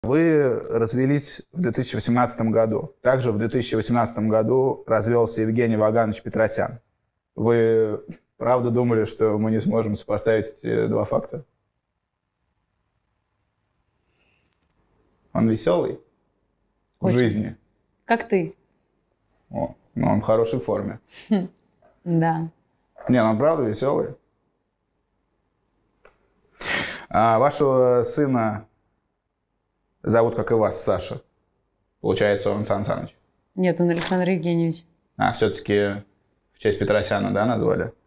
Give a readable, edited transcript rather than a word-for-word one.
Вы развелись в 2018 году. Также в 2018 году развелся Евгений Ваганович Петросян. Вы правда думали, что мы не сможем сопоставить эти два факта? Он веселый в Очень. жизни. Как ты? О, ну он в хорошей форме. Да. Не, ну он правда веселый. А вашего сына зовут, как и вас, Саша. Получается, он Сан Саныч. Нет, он Александр Евгеньевич. А, все-таки в честь Петросяна, да, назвали?